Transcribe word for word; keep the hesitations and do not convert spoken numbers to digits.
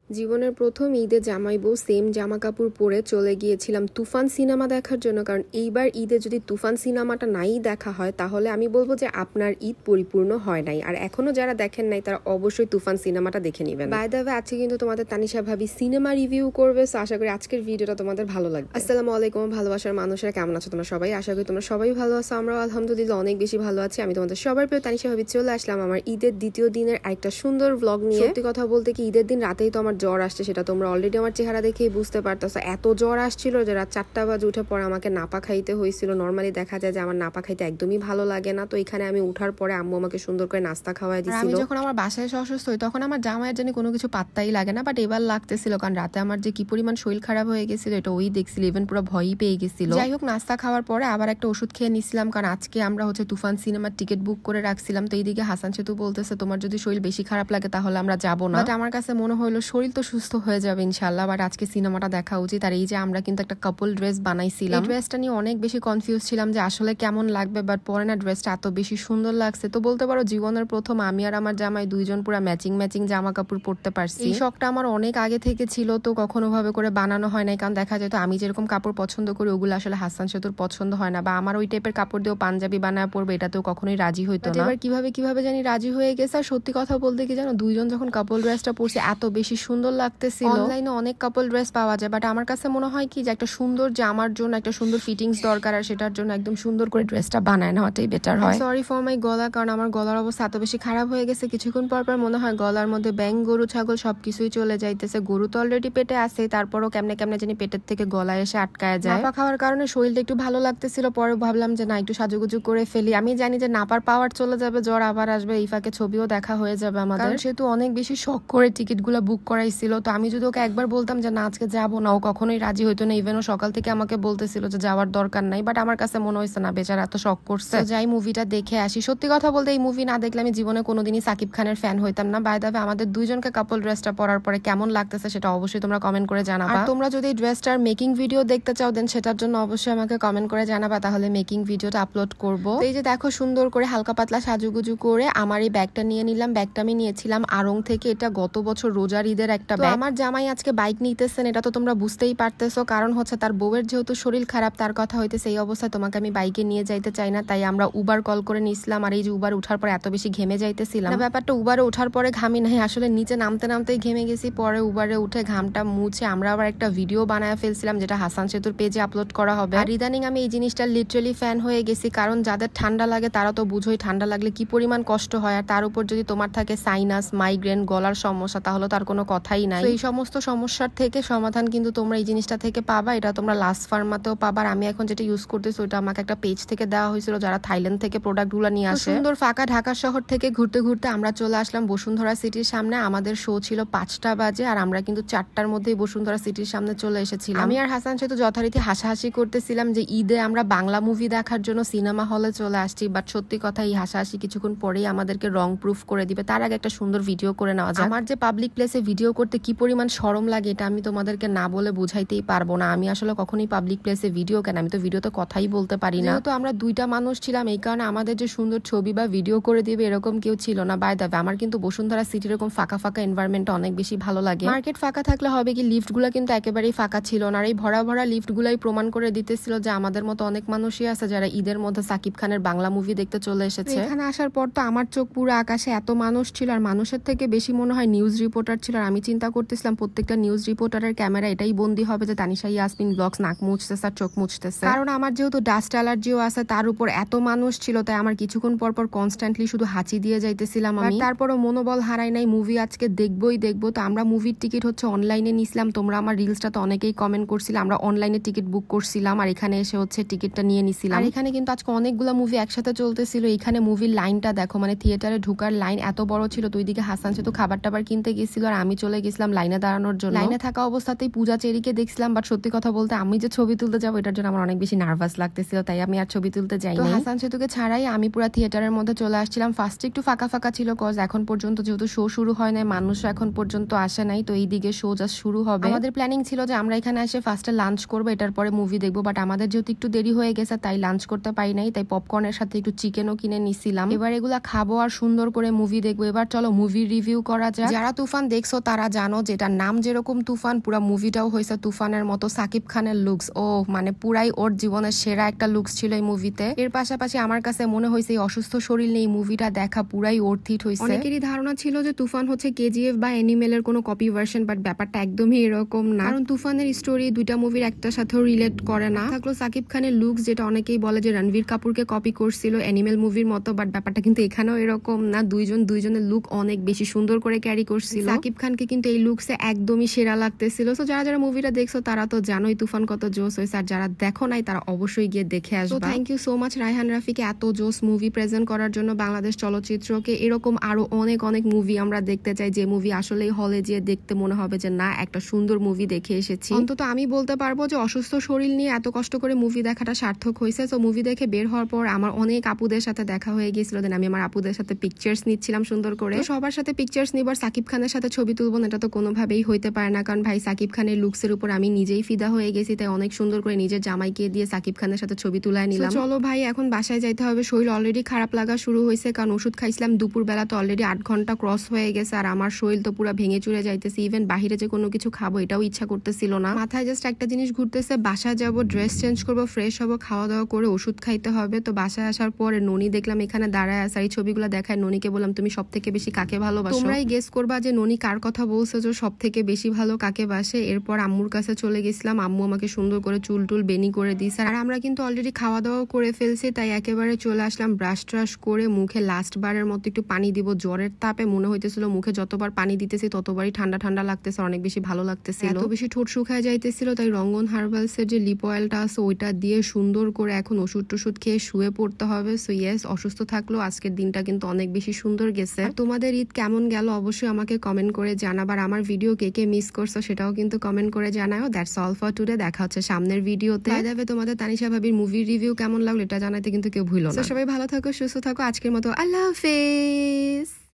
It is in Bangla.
জীবনের প্রথম ঈদে জামাই বউ সেম জামা কাপড় পরে চলে গিয়েছিলাম তুফান সিনেমা দেখার জন্য। কারণ এইবার ঈদে যদি তুফান সিনেমাটা নাই দেখা হয় তাহলে আমি বলবো যে আপনার ঈদ পরিপূর্ণ হয় নাই। আর এখনো যারা দেখেন নাই তারা অবশ্যই তুফান সিনেমাটা দেখে নেবেন। বাই দ্য ওয়ে আজকে কিন্তু তোমাদের তানিশা ভাবি সিনেমা রিভিউ করবে, সো আশা করি আজকের ভিডিওটা তোমাদের ভালো লাগবে। আসসালামু আলাইকুম ভালোবাসার মানুষেরা, কেমন আছো তোমরা সবাই? আশা করি তোমরা সবাই ভালো আছো, আমরাও আলহামদুলিল্লাহ অনেক বেশি ভালো আছি। আমি তোমাদের সবার প্রিয় তানিশা ভাবি চলে আসলাম আমার ঈদের দ্বিতীয় দিনের একটা সুন্দর ব্লগ নিয়ে। সত্যি কথা বলতে কি ঈদের দিন রাতেই তো আমার জ্বর আসছে, সেটা তোমরা অলরেডি আমার চেহারা দেখেই বুঝতে পারতেছো। এত জ্বর আসছিল যে রাত চারটা বাজে উঠে পরে আমাকে নাপা খাইতে হয়েছিল। নর্মালি দেখা যায় যে আমার নাপা খাইতে একদমই ভালো লাগে না, তো এখানে আমি উঠার পরে আম্মু আমাকে সুন্দর করে নাস্তা খাওয়াই দিছিল। আমি যখন আমার বাসায় এসে অসুস্থ হই তখন আমার জামাইয়ের জন্য কোনো কিছু পাত্তাই লাগে না, বাট এবার লাগতেছিল কারণ রাতে আমার যে কি পরিমাণ শরীর খারাপ হয়ে গেছিল এটা ওই দেখছিল, ইভেন পুরো ভয়ই পেয়ে গেছিল। যাই হোক, নাস্তা খাওয়ার পরে আবার একটা ওষুধ খেয়ে নিছিলাম, কারণ আজকে আমরা হচ্ছে তুফান সিনেমার টিকিট বুক করে রাখছিলাম। তো এইদিকে হাসান সেতু বলতেছে তোমার যদি শরীর বেশি খারাপ লাগে তাহলে আমরা যাবো না, বাট আমার কাছে মনে হলো শরীর তো সুস্থ হয়ে যাবে ইনশাল্লাহ, বাট আজকে সিনেমাটা দেখা উচিত। আর এই যে আমরা কিন্তু একটা কাপল ড্রেস বানাইছিলাম, এই ড্রেসটা নিয়ে অনেক বেশি কনফিউজ ছিলাম যে আসলে কেমন লাগবে, বাট পরে না ড্রেসটা এত বেশি সুন্দর লাগছে। তো বলতে পারো জীবনের প্রথম আমি আর আমার জামাই দুইজন পুরো ম্যাচিং ম্যাচিং জামা কাপড় পরতে পারছি। এই শখটা আমার অনেক আগে থেকে ছিল, তো কখনো ভাবে করে বানানো হয় নাই, কারণ দেখা যেত আমি যেরকম কাপড় পছন্দ করি ওগুলো আসলে হাসান সেতুর পছন্দ হয় না, বা আমার ওই টাইপের কাপড় দিয়েও পাঞ্জাবি বানায় পরবে এটাতেও কখনোই রাজি হইতো না। এবার কিভাবে কিভাবে জানি রাজি হয়ে গেছে। আর সত্যি কথা বলতে কি জানো, দুইজন যখন কাপল ড্রেসটা পরছি এত বেশি সুন্দর লাগতেছিল। অনলাইনে অনেক কাপল ড্রেস পাওয়া যায়, বাট আমার কাছে মনে হয় কি যে একটা সুন্দর জামার জন্য একটা সুন্দর ফিটিংস দরকার, আর সেটার জন্য একদম সুন্দর করে ড্রেসটা বানায় নেওয়াটাই বেটার হয়। সরি ফর মাই গলা, কারণ আমার গলার অবস্থা এত বেশি খারাপ হয়ে গেছে, কিছুক্ষণ পর পর মনে হয় গলার মধ্যে ব্যাং গরু ছাগল সবকিছুই চলে যাইতেছে। গরু তো অলরেডি পেটে আছে, তারপরও কেমনে কেমনে জানি পেটের থেকে গলায় এসে আটকায় যায়। নাপা খাওয়ার কারণে শরীরটা একটু ভালো লাগতেছিল, পরে ভাবলাম যে না একটু সাজুগুজু করে ফেলি। আমি জানি যে নাপার পাওয়ার চলে যাবে, জ্বর আবার আসবে, এই ফাঁকে ছবিও দেখা হয়ে যাবে আমাদের। সেহেতু অনেক বেশি শখ করে টিকিট গুলা বুক করাইছিল, তো আমি যদি ওকে একবার বলতাম যে না আজকে যাবো না, ও কখনোই রাজি হইতো না। ইভেন ও সকাল থেকে আমাকে বলতেছিল যে যাওয়ার দরকার নাই, বাট আমার কাছে মনে হয়েছে না বেচারা এত শখ করছে, যাই মুভিটা দেখে আসি। সত্যি কথা বলতে এই মুভি না দেখলে আমি জীবনে কোনোদিনই সাকিব খানের ফ্যান হইতাম না। বাই দ্য ওয়ে আমাদের দুইজনকে কাপল ড্রেসটা পরার পরে কেমন লাগতেছে সেটা অবশ্যই তোমরা কমেন্ট করে জানাবা। আর তোমরা যদি এই ড্রেসটার মেকিং ভিডিও দেখতে চাও দেন সেটার জন্য অবশ্যই আমাকে কমেন্ট করে জানাবা, তাহলে মেকিং ভিডিওটা আপলোড করবো। এই যে দেখো সুন্দর করে হালকা পাতলা সাজুগুজু করে আমার এই ব্যাগটা নিয়ে নিলাম। ব্যাগটা আমি নিয়েছিলাম আড়ং থেকে, এটা গত বছর রোজার ঈদের একটা ব্যাগ। আমার জামাই আজকে বাইক নিতেছেন, এটা তো তোমরা বুঝতেই পারতেছো, কারণ হচ্ছে তার বউয়ের যেহেতু শরীর খারাপ তার কথা হইতেছে এই অবস্থায় তোমাকে আমি বাইকে নিয়ে যাইতে চাই না, তাই আমরা উবার কল করে নিছিলাম। আর এই যে উবার উঠার পরে এত বেশি ঘেমে যাইতেছিলাম, ব্যাপারটা উবারে উঠার পরে ঘামি নাই, আসলে নিচে নামতে নামতেই ঘেমে গেছি। পরে উবারে উঠে ঘামটা মুছে আমরা আবার একটা ভিডিও বানায় ফেলছিলাম যেটা হাসান সেতুর পেজে আপলোড করা হবে। আর ইদানিং আমি এই জিনিসটা লিটারালি ফ্যান হয়ে গেছি, কারণ যাদের ঠান্ডা লাগে তারা তো বুঝোই ঠান্ডা লাগলে কি পরিমাণ কষ্ট হয়, আর তার উপর যদি তোমার থাকে সাইনাস, মাইগ্রেন, গলার সমস্যা, তাহলে তার কোনো কথাই নাই। এই সমস্ত সমস্যার থেকে সমাধান কিন্তু তোমরা এই জিনিসটা থেকে পাবা, এটা তোমরা লাস্ট ফার্মাতেও পাবা। আমি এখন যেটা ইউজ করতেছি ওটা আমাকে একটা পেজ থেকে দেওয়া হয়েছিল যারা থাইল্যান্ড থেকে প্রোডাক্ট গুলো নিয়ে আসে। সুন্দর ফাঁকা ঢাকা শহর থেকে ঘুরতে ঘুরতে আমরা চলে আসলাম বসুন্ধরা সিটির সামনে। আমাদের শো ছিল পাঁচটা বাজে, আর আমরা কিন্তু চারটার মধ্যেই বসুন্ধরা সিটির সামনে চলে এসেছিলাম। আমি আর হাসান সেতু যথারীতি হাসাহাসি করতেছিলাম যে ঈদে আমরা বাংলা মুভি দেখার জন্য সিনেমা হলে চলে আসছি, বাট সত্যি কথা এই হাসাহাসি কিছুক্ষণ পরেই আমাদেরকে রং প্রুফ করে দিবে। তার আগে একটা সুন্দর ভিডিও করে নেওয়া যায়। আমার যে পাবলিক প্লেসে ভিডিও করতে কি পরিমাণ শরম লাগে এটা আমি তোমাদেরকে না বলে বুঝাইতেই পারবো না। আমি আসলে কখনোই পাবলিক প্লেসে ভিডিও কেন, আমি তো ভিডিওতে কথাই বলতে পারি না। তো আমরা দুইটা মানুষ ছিলাম, এই কারণে আমাদের যে সুন্দর ছবি বা ভিডিও করে দিবে এরকম কেউ ছিল না। বাই দ্য ওয়ে আমার কিন্তু বসুন্ধরা সিটির এরকম ফাঁকা ফাঁকা এনভায়রনমেন্ট অনেক বেশি ভালো লাগে। মার্কেট ফাঁকা থাকলে হবে কি, লিফট গুলা কিন্তু একেবারেই ফাঁকা ছিল না, আর এই ভরা ভরা লিফট গুলাই প্রমাণ করে দিতেছিল যে আমাদের মতো অনেক মানুষই আছে যারা ঈদের মধ্যে সাকিব খানের বাংলা মুভি দেখতে চলে এসেছে। এখানে আসার পর তো আমার চোখ পুরো আকাশে, এত মানুষ ছিল, আর মানুষের থেকে বেশি মনে হয় নিউজ রিপোর্টার ছিল। আর আমি চিন্তা করতেছিলাম প্রত্যেকটা নিউজ রিপোর্টারের ক্যামেরা এটাই বন্দি হবে যে তানিশা ইয়াসমিন ব্লগস নাক মুছতেছে আর চোখ মুছতেছে, কারণ আমার যেহেতু ডাস্ট অ্যালার্জিও আছে তার উপর এত মানুষ ছিল, তাই আমার কিছুক্ষণ পর পর কনস্ট্যান্টলি শুধু হাঁচি দিয়ে যাইতেছিলাম আমি। তারপরও মনোবল হারাই নাই, মুভি আজকে দেখবোই দেখবো। তো আমরা মুভির টিকিট হচ্ছে অনলাইনে নিছিলাম, তোমরা আমার রিলসটা তো অনেকেই কমেন্ট করছিলাম, আমরা অনলাইনে টিকিট বুক করছিলাম আর এখানে এসে হচ্ছে টিকিটটা নিয়ে নিছিলাম। আর এখানে কিন্তু আজকে অনেকগুলো মুভি একসাথে চলতেছিল। এখানে মুভির লাইনটা দেখো, মানে থিয়েটারে ঢুকার লাইন এত বড় ছিল। তো ওইদিকে হাসান সেতু খাবার টাবার কিনতে গেছিল আর আমি চলে গেছিলাম লাইনে দাঁড়ানোর জন্য। লাইনে থাকা অবস্থাতেই পূজা চেরিকে দেখছিলাম, বাট সত্যি কথা বলতে আমি যে ছবি তুলতে যাবো এটার জন্য আমার অনেক বেশি নার্ভাস লাগতেছিল, তাই আমি আর ছবি তুলতে যাই না। হাসান সেতুকে ছাড়াই আমি পুরো থিয়েটারের মধ্যে চলে আসছিলাম। ফার্স্টে একটু ফাঁকা ফাঁকা ছিল, কজ এখন পর্যন্ত যেহেতু শো শুরু হয় নাই, মানুষ এখন পর্যন্ত আসে নাই, তো এইদিকে শো জাস্ট শুরু হবে। আমাদের প্ল্যানিং ছিল যে আমরা এখানে এসে ফার্স্টে লাঞ্চ করবো, এটার পরে মুভি দেখবো, বাট আমাদের যেহেতু একটু দেরি হয়ে গেছে তাই লাঞ্চ করতে পারি নাই, তাই পপকর্নের সাথে একটু চিকেনও কিনে নিছিলাম। এবার এগুলা খাবো আর সুন্দর করে মুভি দেখবো। এবার চলো মুভি রিভিউ করা যাক। যারা তুফান দেখছো তারা তারা জানো, যেটা নাম যেরকম তুফান, পুরা মুভিটাও হয়েছে তুফানের মতো। সাকিব খানের লুকস ও মানে পুরাই ওর জীবনের সেরা একটা লুকস ছিল এই মুভিতে। এর পাশাপাশি আমার কাছে মনে হয়েছে এই অসুস্থ শরীর নিয়ে এই মুভিটা দেখা পুরাই অর্থিত হয়েছে। অনেকেরই ধারণা ছিল যে তুফান হচ্ছে কেজিএফ বা অ্যানিমেলের কোনো কপি ভার্সন, বাট ব্যাপারটা একদমই এরকম না, কারণ তুফানের স্টোরি দুইটা মুভির একটার সাথেও রিলেট করে না। থাকলো সাকিব খানের লুকস, যেটা অনেকেই বলে যে রণবীর কাপুরকে কপি করছিল অ্যানিমেল মুভির মতো, বাট ব্যাপারটা কিন্তু এখানেও এরকম না। দুইজন দুইজনের লুক অনেক বেশি সুন্দর করে ক্যারি করছিল। সাকিব খানকে কিন্তু এই লুকসে একদমই সেরা লাগতেছিল। তো যারা যারা মুভিটা দেখছো তারা তো জানোই তুফান কত জোস হয়েছে, আর যারা দেখো নাই তারা অবশ্যই গিয়ে দেখে আসবে। Thank you so much Raihan রাফিকে এত জোস মুভি প্রেজেন্ট করার জন্য বাংলাদেশ চলচ্চিত্রকে। এরকম আরো অনেক অনেক মুভি আমরা দেখতে চাই, যে মুভি আসলেই হলে গিয়ে দেখতে মনে হবে যে না একটা সুন্দর মুভি দেখে এসেছি। অন্তত আমি বলতে পারবো যে অসুস্থ শরীর নিয়ে এত কষ্ট করে মুভি দেখাটা সার্থক হয়েছে। তো মুভি দেখে বের হওয়ার পর আমার অনেক আপুদের সাথে দেখা হয়ে গিয়েছিল, দেন আমি আমার আপুদের সাথে পিকচার্স নিচ্ছিলাম সুন্দর করে। সবার সাথে পিকচার্স নিবার সাকিব খানের সাথে ছবি তুলবো এটা তো কোনোভাবেই হইতে পারে না, কারণ ভাই সাকিব খানের লুকসের উপর আমি নিজেই ফিদা হয়ে গেছি, তাই অনেক সুন্দর করে নিজের জামাইকে দিয়ে সাকিব খানের সাথে ছবি তুলায় নিলাম। চলো ভাই এখন বাসায় যাইতে হবে, শরীর অলরেডি খারাপ লাগা শুরু হয়েছে, কারণ ওষুধ খাইছিলাম দুপুর বেলা, তো অলরেডি আট ঘন্টা ক্রস হয়ে গেছে, আর আমার শরীর তো পুরো ভেঙে চুরে যাইতেছে। ইভেন বাহিরে যে কোনো কিছু খাবো এটাও ইচ্ছা করতেছিল না। মাথায় জাস্ট একটা জিনিস ঘুরতেছে, বাসায় যাবো, ড্রেস চেঞ্জ করবো, ফ্রেশ হবো, খাওয়া দাওয়া করে ওষুধ খাইতে হবে। তো বাসায় আসার পরে ননি দেখলাম এখানে দাঁড়ায় আছে, এই ছবিগুলো দেখায়। ননিকে বললাম তুমি সব থেকে বেশি কাকে ভালোবাসো? তোমরাই গেস করবা যে ননি কার কথা বলছে যে সব থেকে বেশি ভালো কাকে বাসে। এরপর আম্মুর কাছে চলে গেছিলাম, আম্মু আমাকে সুন্দর করে চুল টুল বেনি করে দিয়েছে, আর আমরা কিন্তু অলরেডি খাওয়া দাওয়া করে ফেলছি, তাই একেবারে চলে আসলাম ব্রাশ ট্রাশ করে মুখে লাস্ট বারের মতো একটু পানি দিব। জ্বরের তাপে মনে হইতেছিল মুখে যতবার পানি দিতেছি ততবারই ঠান্ডা ঠান্ডা লাগতেছে, অনেক বেশি ভালো লাগতেছিল, এত বেশি ঠোঁট শুকায় যাইতেছিল। তাই রঙ্গন হার্বালস এর যে লিপ অয়েলটা আছে ওইটা দিয়ে সুন্দর করে এখন ওষুধ টষুধ খেয়ে শুয়ে পড়তে হবে। সো ইয়েস, অসুস্থ থাকলেও আজকের দিনটা কিন্তু অনেক বেশি সুন্দর গেছে। তোমাদের ঈদ কেমন গেল অবশ্যই আমাকে কমেন্ট করে জানাবার। আমার ভিডিও কে কে মিস করছো সেটাও কিন্তু কমেন্ট করে জানাও। দ্যাটস অল ফর টুডে, দেখা হচ্ছে সামনের ভিডিওতে। বাই দ্য ওয়ে, তোমাদের তানিশা ভাবির মুভি রিভিউ কেমন লাগলো এটা জানাতে কিন্তু কেউ ভুলো না। সবাই ভালো থাকো, সুস্থ থাকো, আজকের মতো আল্লাহ হাফেজ।